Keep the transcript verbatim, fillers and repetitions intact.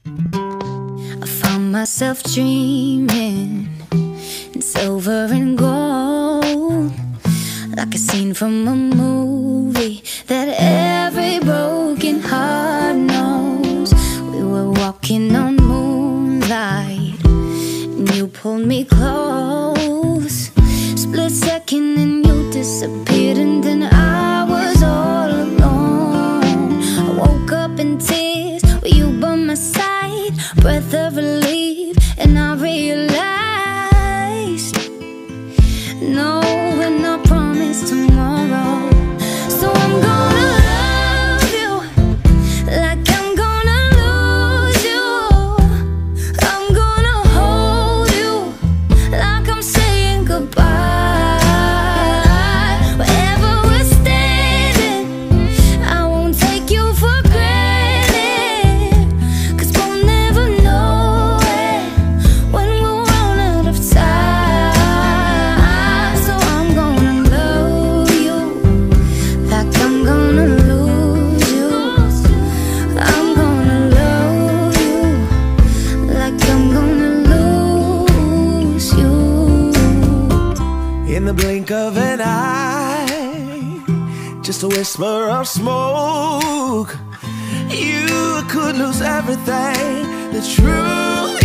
I found myself dreaming in silver and gold, like a scene from a movie that every broken heart knows. We were walking on moonlight and you pulled me close. Split second and you disappeared, and then I was all alone. I woke up in tears with you by my side, breath of relief, and I realized no, we're not promised tomorrow. So I'm gonna love you like I'm gonna lose you. I'm gonna hold you like I'm saying goodbye. Wherever we're standing, I won't take you for granted, 'cause we'll never know it when we'll run out of time. So I'm gonna love you like I'm gonna lose you. I'm gonna love you like I'm gonna lose you. In the blink of an eye, just a whisper of smoke, you could lose everything. The truth